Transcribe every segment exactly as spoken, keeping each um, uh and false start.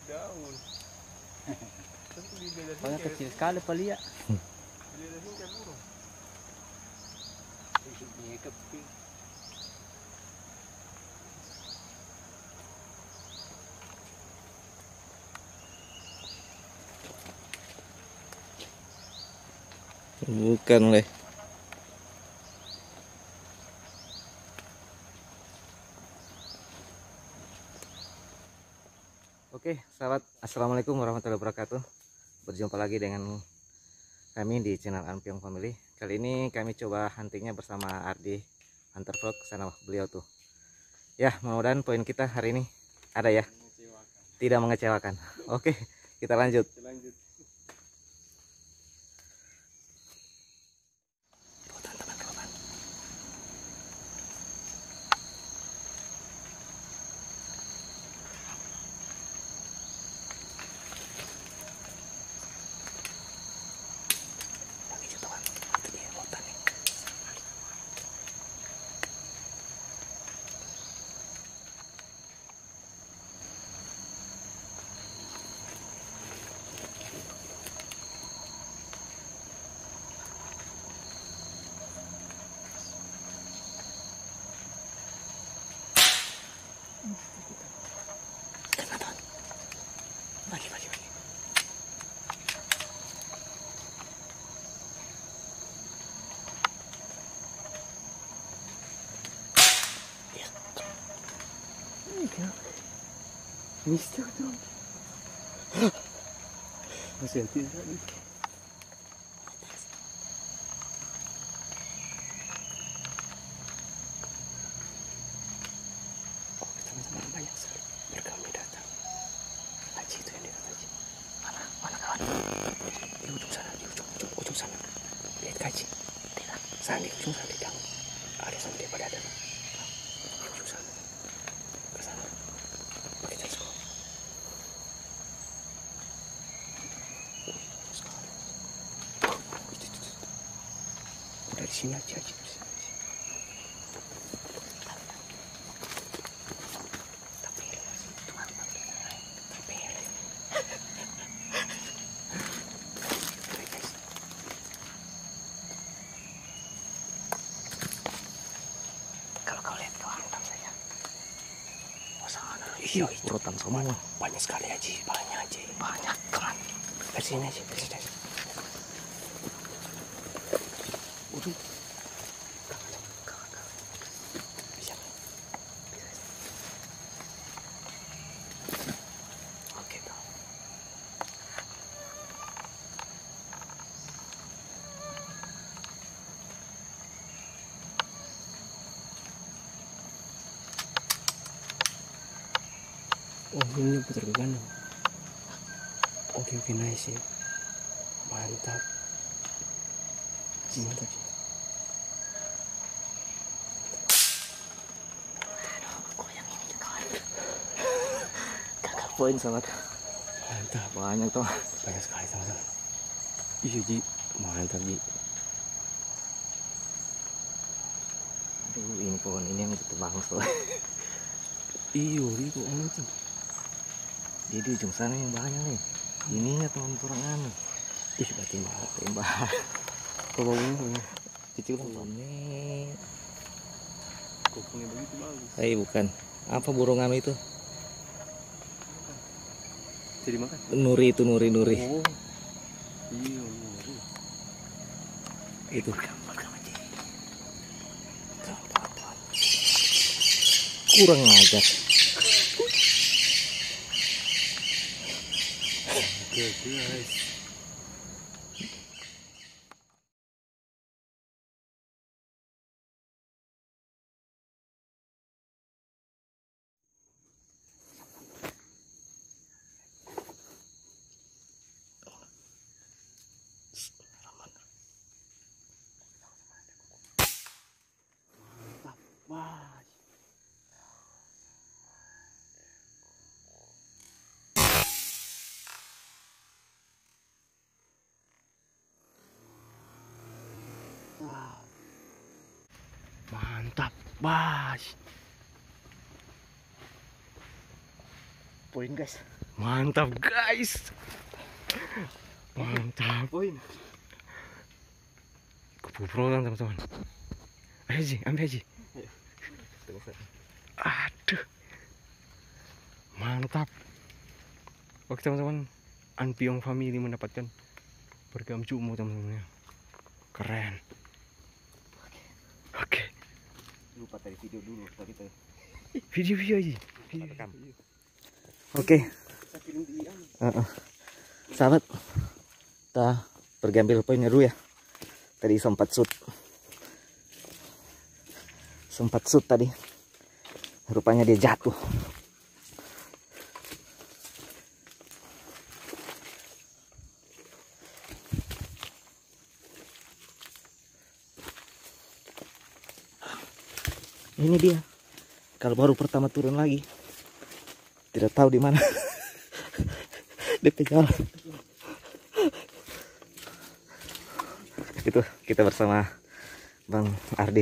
daun. Soalnya kecil sekali palia. Bukan leh. Oke, sahabat, assalamualaikum warahmatullahi wabarakatuh. Berjumpa lagi dengan kami di channel Anpiong Family. Kali ini kami coba huntingnya bersama Ardi Hunter Vlog, sana beliau tuh. Ya, mudah-mudahan poin kita hari ini ada ya. Tidak mengecewakan. Oke, kita lanjut. Lanjut. Bagi, bagi, bagi. Ya. Mister tuh. Masih hati lagi. Oh, teman-teman banyak sekali berkami datang. Haji itu yang dekat Haji. Mana? Mana kawan? Di ujung sana, di ujung, ujung, ujung sana. Lihat Haji. Tidak. Sana di ujung sana di dalam. Ada sama dia pada ada. Di ujung sana. Ke sana. Pakai teleskop. Sekali. Itu, itu, itu. Udah di sini aja, Haji. Di sini aja. Tapi ini masih Tuhan. Tapi ini. Kalau kau lihat kau hantam saja. Oh sana. Iya itu rotan semua. Banyak sekali Haji. Banyak Haji. Banyak kan. Dari sini aja. Dari sini aja. Ujung. Kakak, kakak, kakak. Bisa kan? Bisa. Oke bro. Oh ini putar ke kanan. Oke oke nice ya. Mantap. Ji mantap sih. Goyang ini kawan. Kakak poin sangat. Mantap banyak tuh. Banyak sekali teman-teman. Iya Ji. Mantap Ji. Aduh ini pohon ini yang ditebang soal. Iya itu anu tuh. Dia di ujung sana yang banyak nih. Ininya teman kurang anu. Ih batimbah, batimbah. Kalau ini kecil ini. Kokongnya begitu bagus. Eh bukan. Apa burung anu itu? Jadi makan. Nuri itu nuri nuri. Oh. Iya, nuri. Itu. Kurang ajar. Good, guys. Wah. Wow. Mantap, bas. Poin guys. Mantap guys. Mantap. Poin. Kepuprolan teman-teman. Ayo Ji, ambil Ji. Aduh. Mantap. Oke teman-teman, Anpiong Family mendapatkan bergam cumu teman-teman. Keren. Oke. Lupa tadi video dulu tadi tadi. Video-video aja. Rekam. Oke. Uh-uh. Sahabat, kita pergi ambil poinnya dulu ya. Tadi sempat shoot, sempat shoot tadi. Rupanya dia jatuh. Ini dia. Kalau baru pertama turun lagi, tidak tahu di mana. D P jalan. Itu kita bersama Bang Ardi.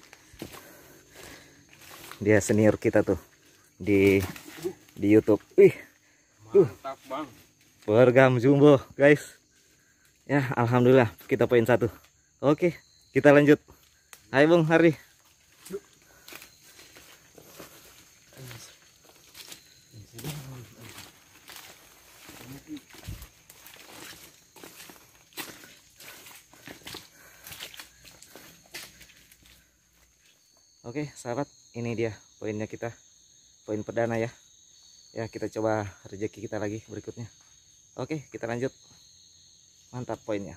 Dia senior kita tuh di di YouTube. Wih, Mantap bang. bergam jumbo guys. Ya alhamdulillah kita poin satu. Oke, kita lanjut. Hai Bung Ardi. Oke sahabat, ini dia poinnya kita, poin perdana ya. Ya kita coba rezeki kita lagi berikutnya. Oke kita lanjut. Mantap poinnya.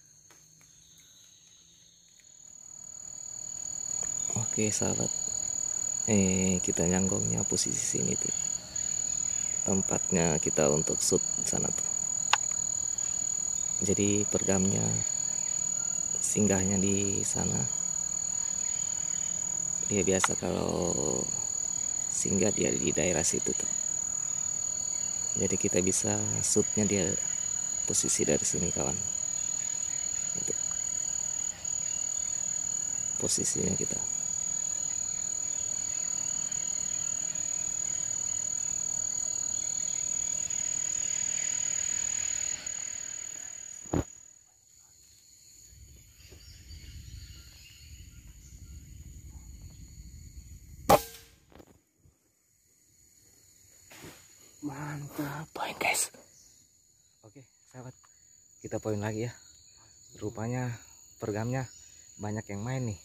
Oke sahabat, eh kita nyanggongnya posisi sini tuh, tempatnya kita untuk shoot sana tuh. Jadi pergamnya singgahnya di sana. Dia biasa kalau singgah dia di daerah situ tuh. Jadi kita bisa shootnya dia posisi dari sini kawan. Itu posisinya kita. Mantap. Poin guys. Oke sahabat, kita poin lagi ya. Rupanya pergamnya banyak yang main nih.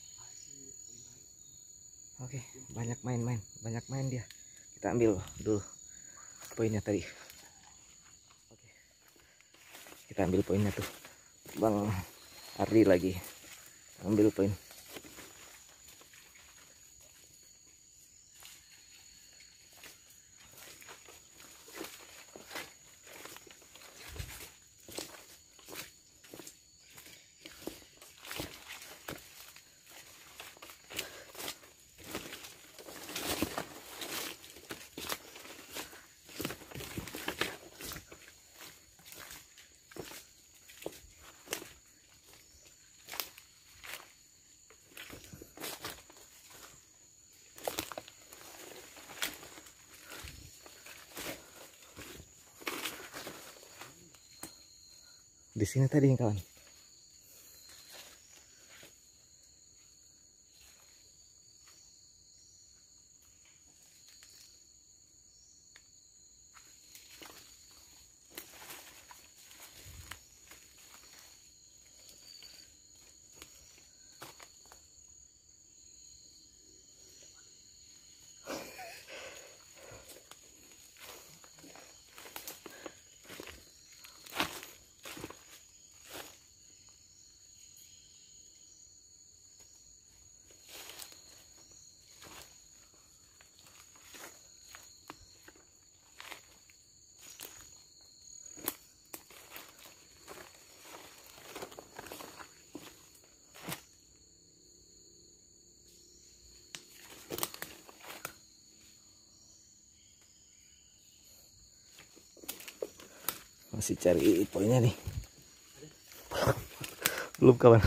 Oke, banyak main-main, banyak main dia. Kita ambil dulu poinnya tadi. Oke, kita ambil poinnya tuh. Bang Ardi lagi ambil poin. Di sini tadi kawan. Masih cari poinnya nih. Belum kawan.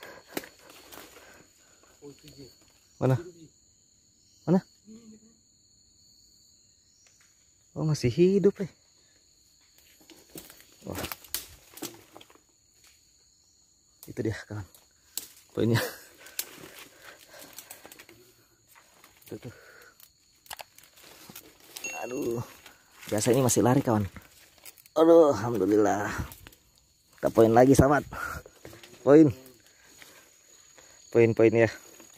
Mana? Mana? Oh masih hidup eh. Wah. Itu dia kawan poinnya. Tuh, tuh. Aduh, biasa ini masih lari kawan. Aduh, alhamdulillah. Kita poin lagi sahabat. Poin. Poin-poin ya.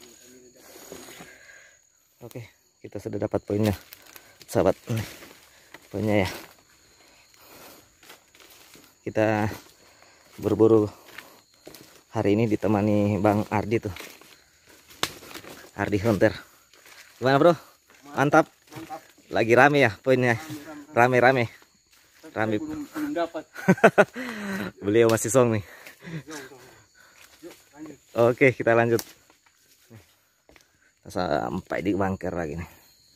Oke, kita sudah dapat poinnya sahabat. Poinnya ya. Kita berburu hari ini ditemani Bang Ardi tuh. Ardi Hunter. Gimana bro? Mantap. Mantap. Lagi rame ya poinnya. Rame-rame. Rame. Belum, belum dapat. Beliau masih song nih. Yuk, lanjut. Oke, kita lanjut. Sampai di bangker lagi nih.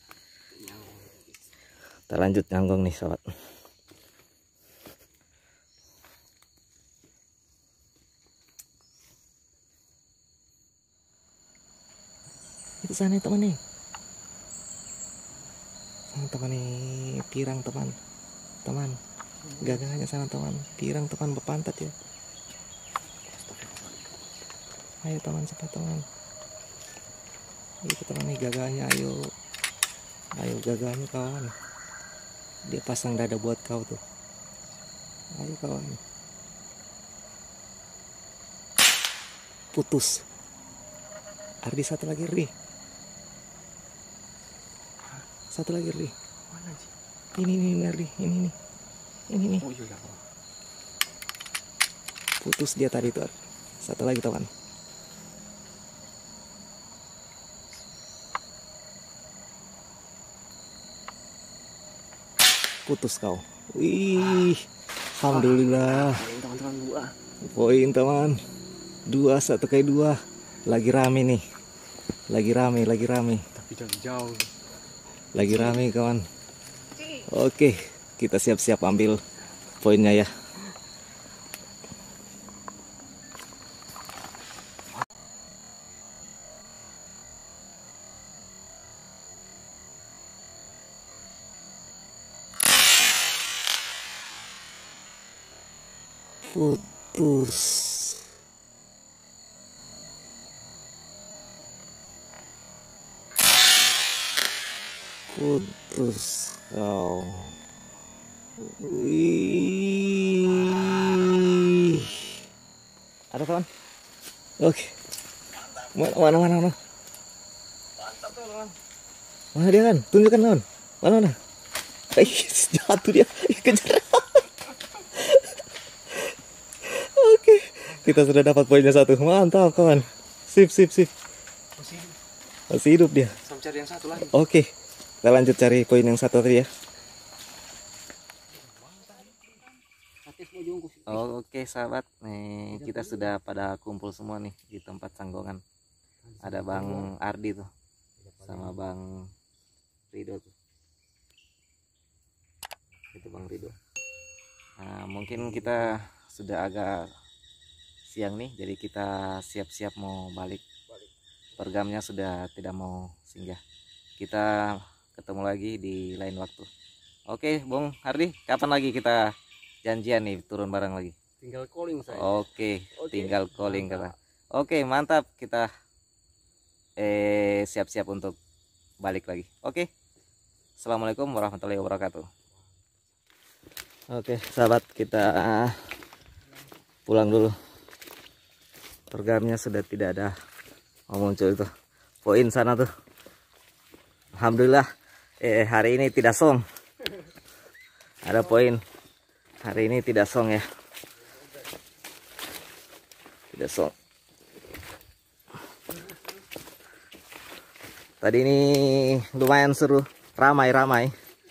Kita lanjut nyanggong nih sobat. Itu sana teman nih. Sana teman nih, pirang teman. Teman. Gagangannya sana teman. Pirang teman berpantat ya. Ayo teman, cepat teman. Itu teman nih gagalnya, ayo. Ayo gagalnya kawan. Dia pasang dada buat kau tuh. Ayo kawan. Putus. Ardi satu lagi Ri. Satu lagi Ri. Mana sih? Ini ini ini Ardi, ini nih. Ini nih. Oh iya ya. Putus dia tadi tuh. Satu lagi teman. Putus kau. Wih, alhamdulillah. Poin teman-teman dua. Poin teman. Dua satu kali dua. Lagi rame nih. Lagi rame, lagi rame. Tapi jangan jauh. Lagi rame kawan. Oke, kita siap-siap ambil poinnya ya. Putus. Putus kau. Wih. Ada kawan? Oke. Mana mana mana mana? Mantap teman. Mana dia kan? Tunjukkan kawan. Mana mana? Eh, jatuh dia. Kejar. Oke, kita sudah dapat poinnya satu. Mantap kawan. Sip sip sip. Masih hidup. Masih hidup dia. Sama cari yang satu lagi. Oke, kita lanjut cari poin yang satu tadi ya. Oh, oke sahabat, nih kita sudah pada kumpul semua nih di tempat sanggongan. Ada Bang Ardi tuh, sama Bang Rido tuh. Itu Bang Rido. Nah, mungkin kita sudah agak siang nih, jadi kita siap-siap mau balik. Pergamnya sudah tidak mau singgah. Kita ketemu lagi di lain waktu. Oke, Bang Ardi, kapan lagi kita janjian nih turun bareng lagi? Tinggal calling saya. Oke, Oke, tinggal calling mantap. kata. Oke, mantap, kita eh siap-siap untuk balik lagi. Oke. Assalamualaikum warahmatullahi wabarakatuh. Oke, sahabat, kita pulang dulu. Programnya sudah tidak ada. Oh, muncul itu poin sana tuh. Alhamdulillah, eh hari ini tidak song. Ada poin. Hari ini tidak song ya. Tidak song. Tadi ini lumayan seru, ramai-ramai.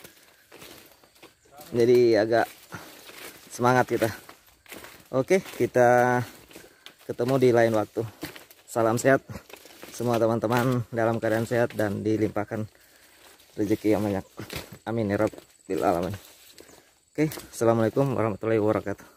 Jadi agak semangat kita. Oke, kita ketemu di lain waktu. Salam sehat semua teman-teman, dalam keadaan sehat dan dilimpahkan rezeki yang banyak. Amin ya rabbil alamin. Oke, assalamualaikum warahmatullahi wabarakatuh.